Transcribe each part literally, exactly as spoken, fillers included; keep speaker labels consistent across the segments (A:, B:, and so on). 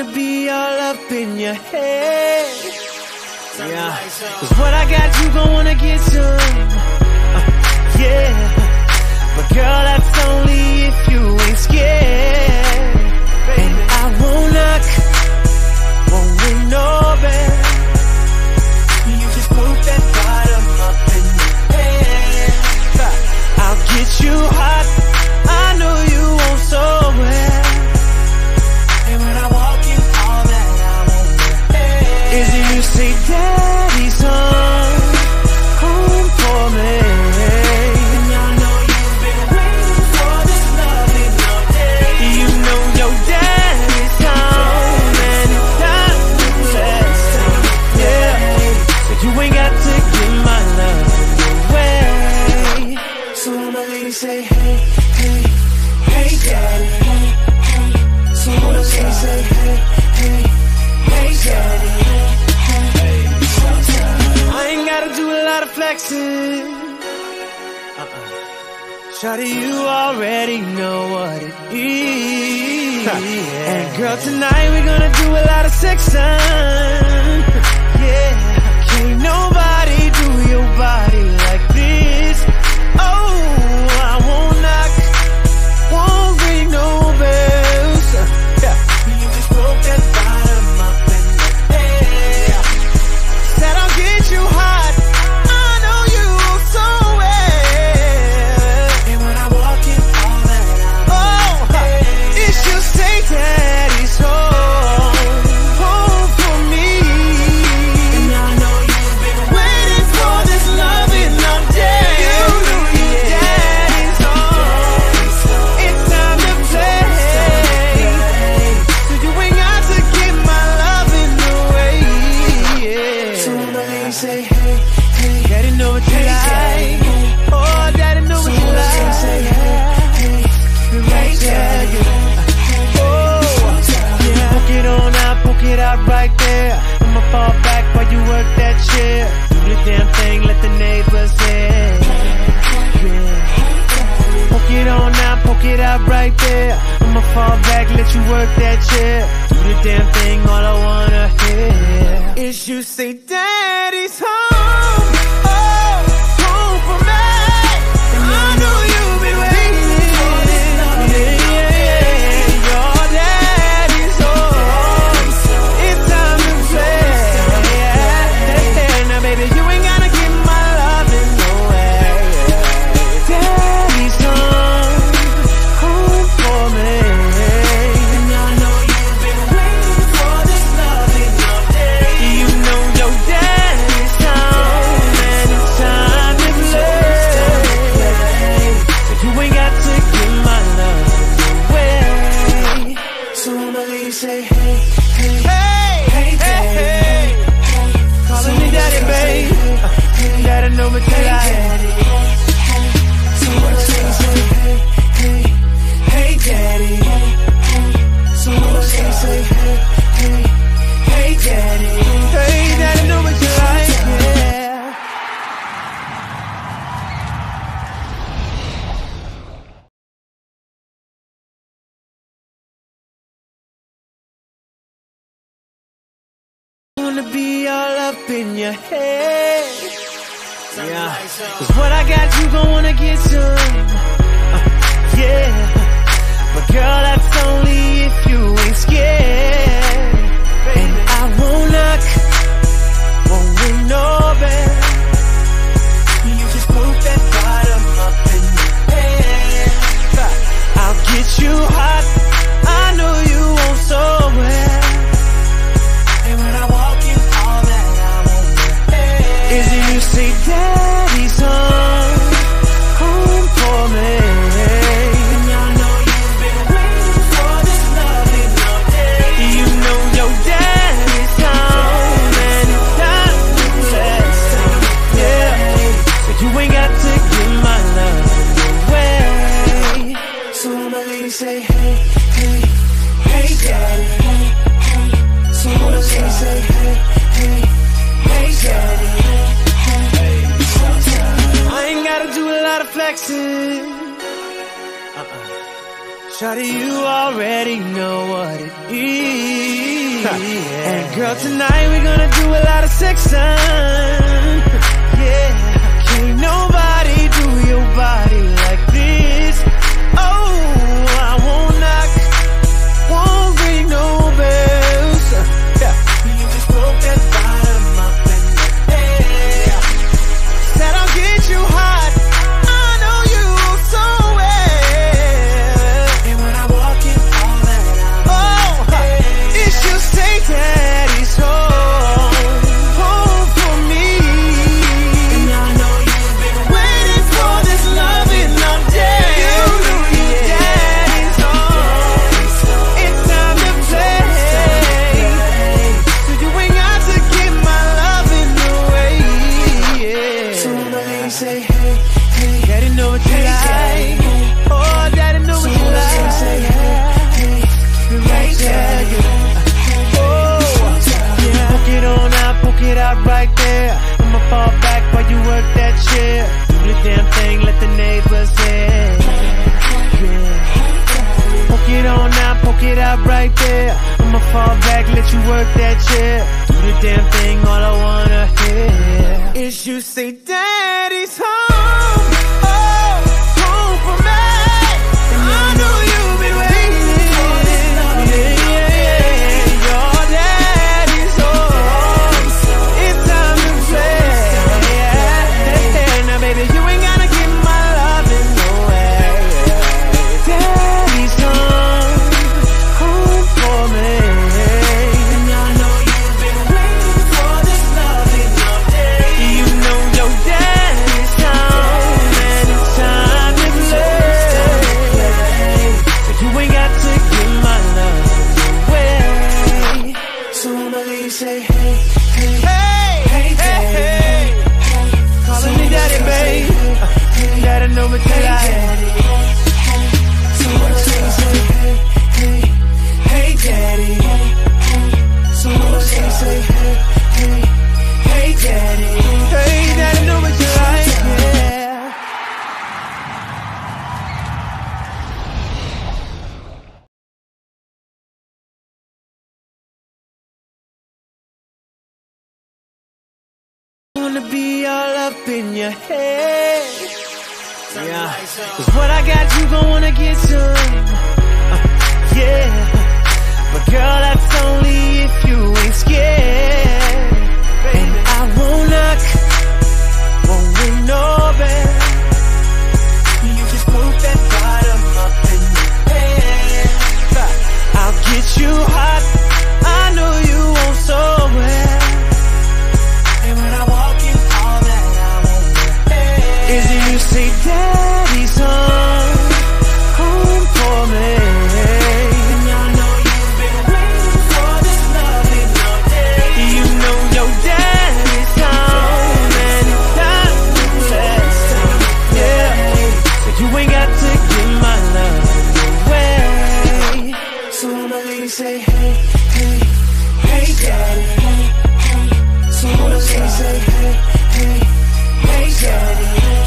A: wanna be all up in your head. Yeah, cause what I got you gon' wanna get some. uh, Yeah, but girl, that's only if you ain't scared. And I won't knock, won't ring no bell. You just move that bottom up in your head. I'll get you hot, I know you won't so well. And when I walk in, all that I want is you say, Daddy's home, home for me. And I know you've been waiting for this loving all day. You know your daddy's home, and it's time to bless him. Yeah, but you ain't got to give my love away. So my lady say, hey, hey, hey, daddy. Hey, hey. So my lady say, hey, hey, hey, daddy. I ain't gotta do a lot of flexing. uh-uh. Shawty, you already know what it is. And girl, tonight we're gonna do a lot of sexing. Yeah, can't nobody do your body like this. Oh, I won't knock, won't ring no bells. Yeah. You just broke that bottom up in the air. Said I'll get you hot, I know you so well. And when I walk in, all that I oh, it should say Daddy's home, home for me. And I know you've been waiting for this loving all day. You know your daddy's home, it's time to play. So you ain't got to give my loving away. Yeah. So somebody say, hey, hey, Daddy know what you like. Oh, Daddy know what you like. Say, hey, hey, right there. Oh, yeah. Poke it on out, poke it out right there. I'ma fall back while you work that chair. Do the damn thing, let the neighbors hear. Yeah. Poke it on out, poke it out right there. I'ma fall back, let you work that chair. Do the damn thing, all I wanna hear is you say, Daddy's home, oh, home for me. And I know you've been waiting for this love. Yeah, yeah, yeah. Your daddy's home, it's time to play. Yeah. Now baby, you ain't gotta give my loving away. Daddy's home, home for me. And I know you've been waiting for this loving all day. You know your daddy's home, and it's time to play. But you ain't got to give my love away. So my lady say, hey, hey, hey, hey, hey. Calling me daddy, babe. Daddy know what you like. So my lady say, hey, hey, hey, daddy. So my lady say, hey, hey, hey, daddy. Hey, daddy know what you like. Yeah. Wanna be all up in your head. Yeah, cause what I got you gon' wanna get some. uh, Yeah, but girl, that's only if you ain't scared. And I won't knock, won't ring no bell. You just move that bottom up in your head. I'll get you hot, I know you won't so well. And when I walk in, all that I want is you say, Daddy's home, home for me. And I know you've been waiting for this loving all day. You know your daddy's home, and it's time to bless him. Yeah, but you ain't got to give my love away. So my lady say, hey, hey, hey, daddy. Hey, hey. So my lady say, hey, hey, hey, daddy. I ain't gotta do a lot of flexing. uh-uh. Shawty, you already know what it is. And girl, tonight we're gonna do a lot of sexing. Yeah, can't nobody do your body like this. Oh, I won't knock, won't ring no bells. Yeah. You just broke that bottom up in the air. Said I'll get you hot, I know you so well. And when I walk in, all that I oh, it's just say daddy's home, home for me. And I know you've been waiting for this loving all day. You know your daddy's home, it's time to play. So you ain't got to give my loving away. Yeah. So when I say hey, hey, daddy know what you like. Oh, daddy know what you like. Say hey, hey, right there. Poke it on out, poke it out right there. I'ma fall back while you work that chair. Do the damn thing, let the neighbors hear. Yeah. Poke it on out, poke it out right there. I'ma fall back, let you work that chair. Do the damn thing, all I wanna hear is you say daddy's home. Oh, home for me. And I know you've been waiting for this love. Yeah, yeah, yeah. Your daddy's home, it's time to play. Yeah. Now baby, you ain't gotta give my loving away. Daddy's home, home for me. And I know you've been waiting for this loving all day. You know your daddy's home, and it's time to play. So you ain't got to give my love away. So I'ma let you say hey, hey, hey, hey, hey. Calling me daddy, babe. Daddy know what you like. So I'ma let you say hey, hey, hey, daddy. So I'ma let you say hey, hey, hey, daddy. Hey, daddy know what you like, yeah. Wanna be all up in your head. Yeah, cause what I got, you gon' wanna get some. Uh, yeah, but girl, that's only if you ain't scared. And I won't knock, won't ring no bell. You just move that bottom up in the air. I'll get you hot, I know you won't so well. And when I walk in, all that I want is you say daddy's home, home for me. And I know you've been waiting for this loving all day. You know your daddy's home, and it's time to play. Yeah, so you ain't got to give my love away. So I'ma let you say hey, hey, hey, daddy. So I'ma let you say hey, hey, hey, daddy.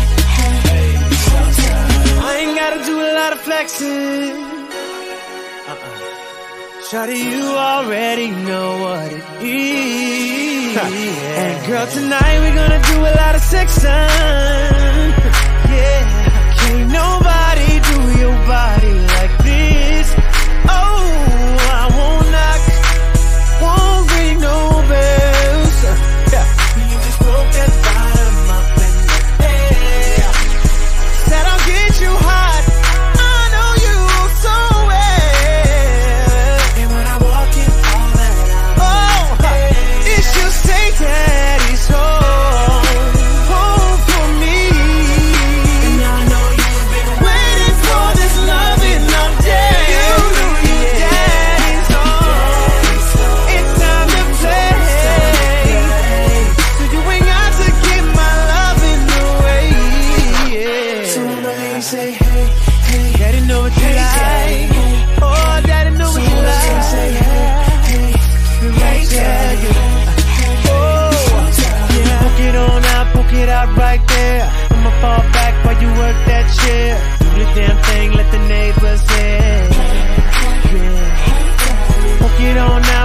A: I ain't gotta do a lot of flexing. Uh-uh. Shawty, you already know what it is. Yeah. And girl, tonight we're gonna do a lot of sexing. Yeah, can't nobody do your body like this. Oh, I won't knock, won't ring no bells. Yeah. You just broke that bottom up in the air. Said I'll get you hot, I know you so well. And when I walk in, all that I oh, it's just say daddy's home, home for me.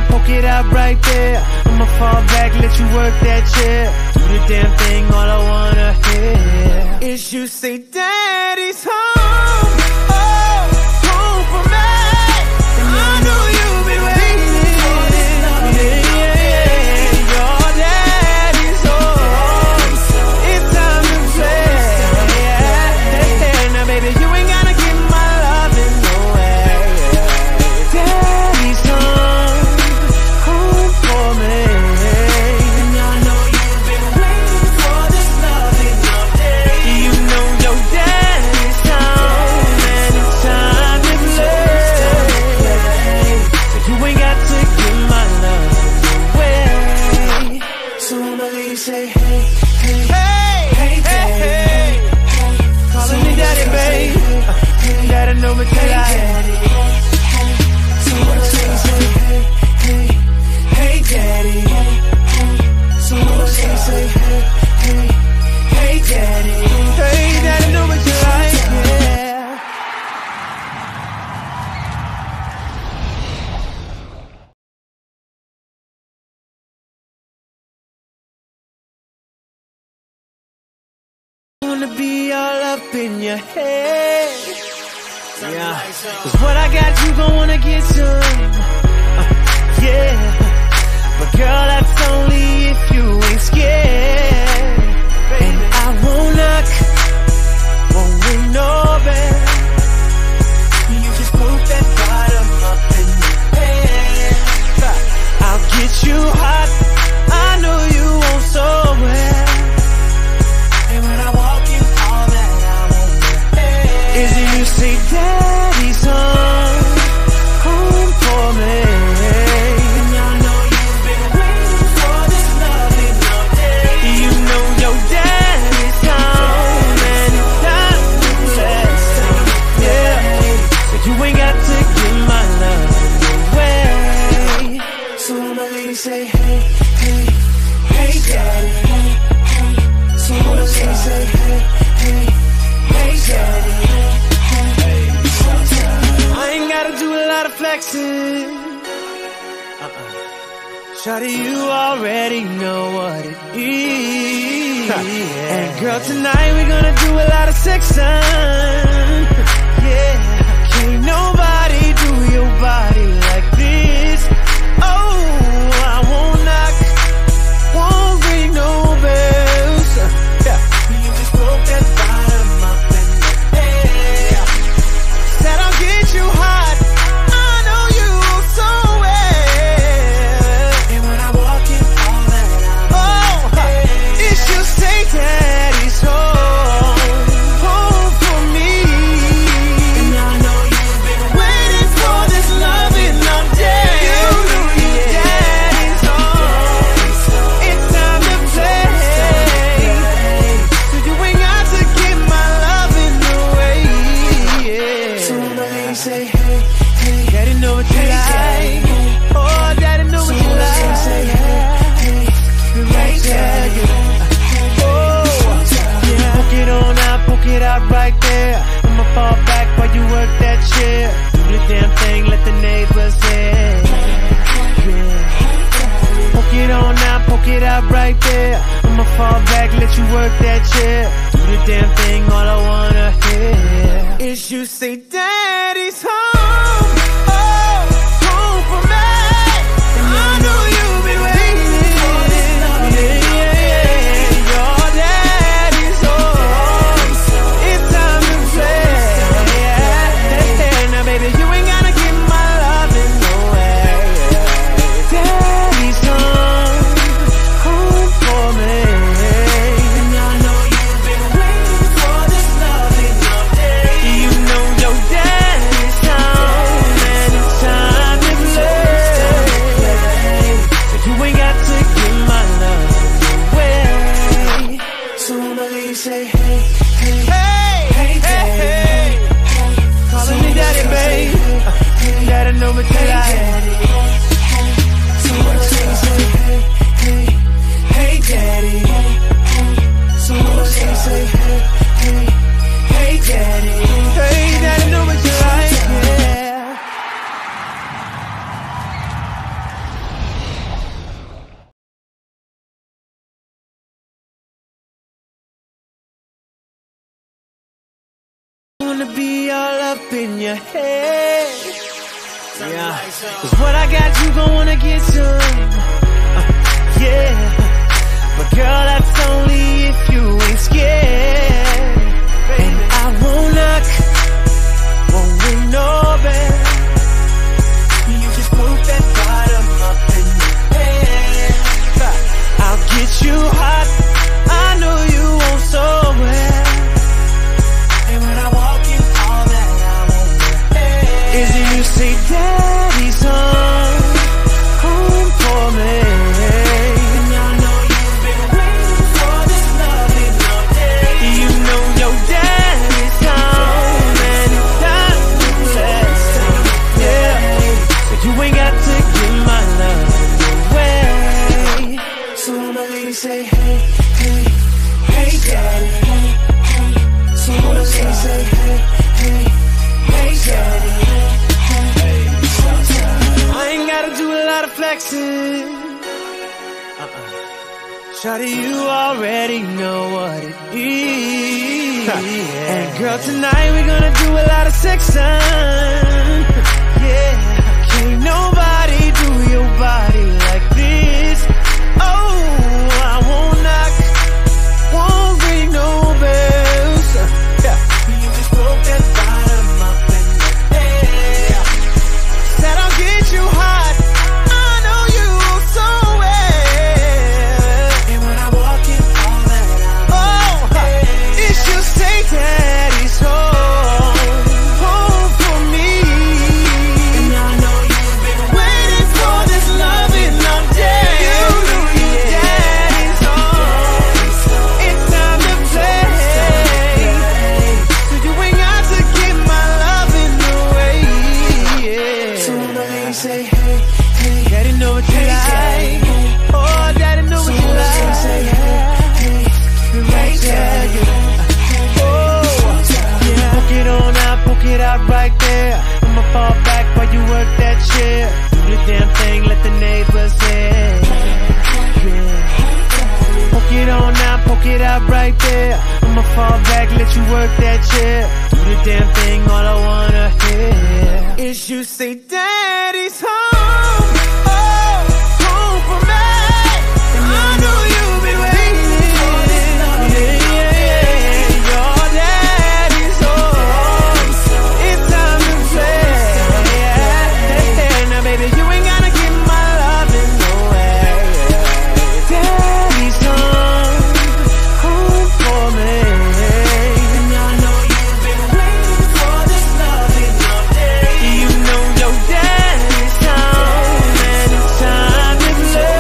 A: now, poke it out right there. I'ma fall back, let you work that chair. Do the damn thing, all I wanna hear is you say, Daddy's home. Oh, home for me. And I know you've been waiting for this love. Yeah, yeah, yeah. Your daddy's home. It's time to play. Yeah. Now, baby, you ain't gotta give my love in no way. Daddy's home, home for me. And I know you've been waiting for this love in your day. You know your daddy's home, and it's time to play. So you ain't got to give my love away. So I'ma leave, say hey, hey, hey, hey, hey, hey. Calling me daddy, babe. Daddy know me till I daddy. So I'ma say, say hey, hey, hey, daddy. So I'ma say, say hey, hey, hey, daddy. Hey, daddy know me till I yeah. Wanna be all up in your head. Yeah, cause what I got, you gon' wanna get some. Uh, yeah, but girl, that's only if you ain't scared. And I won't knock, won't ring no bell. You just put that bottom up in your head. I'll get you hot, I know you want so well. And when I walk in, all that I want is you say, Daddy's home, home for me. And I know you've been waiting for this love in your day. You know your daddy's home, and it's time to play. Yeah, so you ain't got to give my love away. So I'ma lady say, hey, hey, hey, daddy. So I'ma say, say, hey, hey, hey, daddy. I ain't gotta do a lot of flexing. Uh-uh. Shawty, you already know what it is. Yeah. And girl, tonight we're gonna do a lot of sexing. Yeah, can't nobody do your body like this. Oh, I won't knock, won't ring no bells. Yeah. You just broke that bottom up in the air. Said I'll get you hot, I know you so well. And when I walk in, all that I oh, it's just say Daddy's home, home for me. And I know you've been waiting for this loving all day. You know your daddy's home, it's time to play. So you ain't got to give my loving away. Yeah. So I'ma lady say, hey, hey, daddy know what you like. Oh, daddy know what you like. Say, hey, hey, hey, daddy. Oh, yeah. Poke it on out, poke it out right there. I'ma fall back while you work that chair. Do the damn thing, let the neighbors hear. Yeah. Poke it on out, poke it out right there. I'ma fall back, let you work that chair. Do the damn thing, all I wanna hear is you say, Daddy's home. Oh, home for me. And I know you've been waiting for this love. Yeah, yeah, yeah. Your daddy's home, it's time to play. Yeah. Now, baby, you ain't gotta give my love in no way. Daddy's home, home for me. And I know you've been waiting for this love in your day. You know your daddy wanna be all up in your head. Yeah, cause what I got you gon' wanna get some. uh, Yeah, but girl, that's only if you ain't scared. And I won't knock, won't ring no bell. You just put that bottom up in your head. I'll get you hot, I know you want so well. And when I walk in, all that I want is that you say, Daddy's home, home for me. And I know you've been waiting for this loving all day. You know your daddy's home and it's time to play. Yeah, so you ain't got to give my love away. So all my ladies say, hey, hey, hey, daddy. Hey, hey. So all my ladies say, hey, hey, hey, daddy. I ain't gotta do a lot of flexing. uh-uh. Shawty, you already know what it is. And girl, tonight we're gonna do a lot of sexing. Yeah, can't nobody do your body like this. Oh, I won't knock, won't ring no bells. Yeah, you just broke that bottom up in the air. Said I'll get you hot, I know you so well. And when I walk in, all that I oh, it should say Daddy's home, home for me. And I know you've been waiting for this loving all day. You know your daddy's home, it's time to play. So you ain't got to give my loving away. Yeah. So all my ladies say, hey, hey, Daddy know what you like. Oh, Daddy know what you like. Say, hey, hey, hey, Daddy. Oh, yeah. Poke it on out, poke it out right there. I'ma fall back while you work that chair. Do the damn thing, let the neighbors hear. Yeah. Poke it on out, poke it out right there. I'ma fall back, let you work that chair. Do the damn thing, all I wanna hear is you say, Daddy's home, oh, home for me. And I know you've been waiting for this love. Yeah, yeah, yeah. Your daddy's home, it's time to play. Yeah. Now baby, you ain't gotta give my loving away. Daddy's home, home for me. And I know you've been waiting for this loving all day. You know your daddy's home and it's time to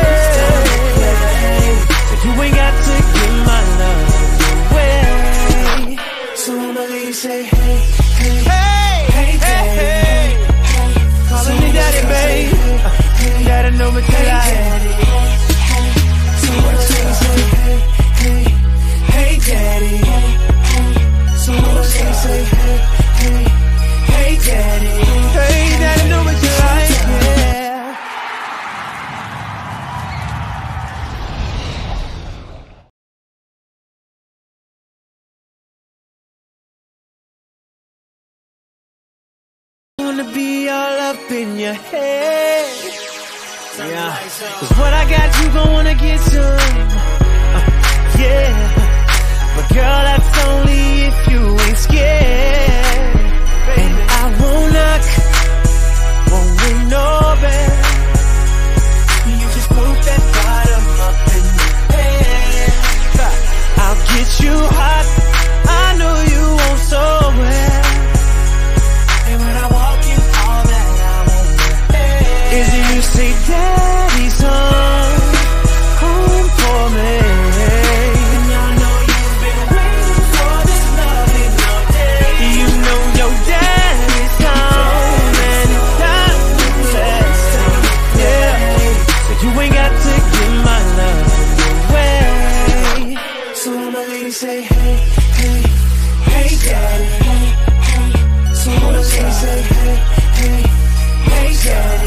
A: play. So you ain't got to give my love away. So all my ladies say, hey, hey, hey, hey, hey. Calling me daddy, babe. Daddy know what you like. So all my ladies say, hey, hey, hey, daddy. So all my ladies say, hey, hey, hey, daddy. Hey, daddy know what you like, yeah. Wanna be all up in your head. Yeah, cause what I got you gon' wanna get some. uh, Yeah, but girl, that's only if you ain't scared. And I won't knock, won't ring no bell. You just put that bottom up in your head. I'll get you hot, I know you want so well. And when I walk in, all that I want is that you say, Daddy's home, home for me. And I know you've been waiting for this loving all day. You know your daddy's home and it's time to play. Yeah, so you ain't got to give my love away. So all my ladies say, hey, hey, hey, Daddy. So all my ladies say, hey, hey, hey, Daddy.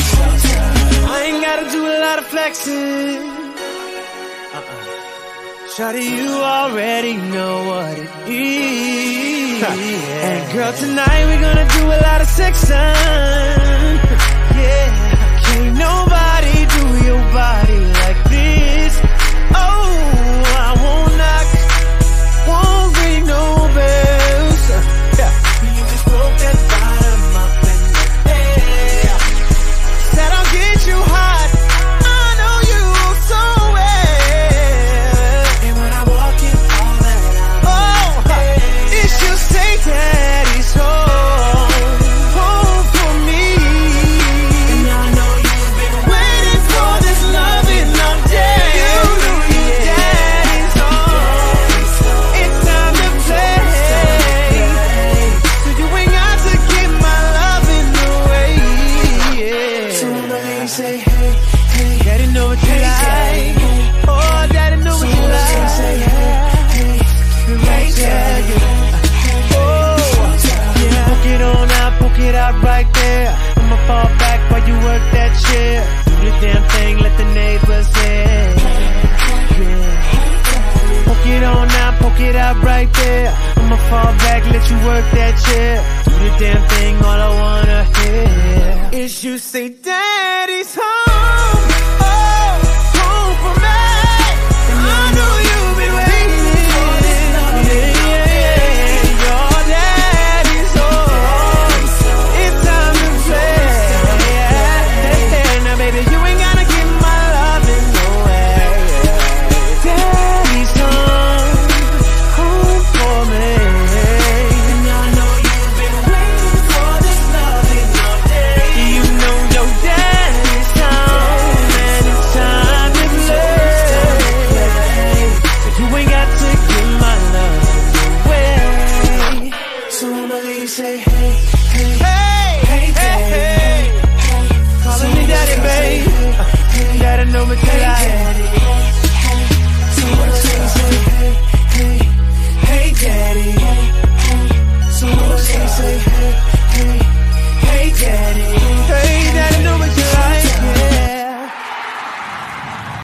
A: I ain't gotta do a lot of flexing. uh-uh. Shawty, you already know what it is. And girl, tonight we're gonna do a lot of sexing. Yeah, can't nobody do your body like this. Oh, I won't knock, won't ring no bells. Yeah. You just broke that bottom up in the air. Said I'll get you hot, I know you so well. And when I walk in, all that I oh, it should say daddy's home, home for me. And I know you've been waiting for this loving all day. You know your daddy's home, it's time to play. So you ain't got to get my loving away. Yeah. So I'm gonna say, hey, hey, daddy know what you hey, like. Oh, daddy know what you like. Say, hey, hey, right there. Oh, yeah. Poke it on out, poke it out right there. I'ma fall back while you work that chair. Do the damn thing, let the neighbors hear. Yeah. Poke it on out, poke it out right there. I'ma fall back, let you work that chair. Do the damn thing, all I wanna hear is you say daddy's home.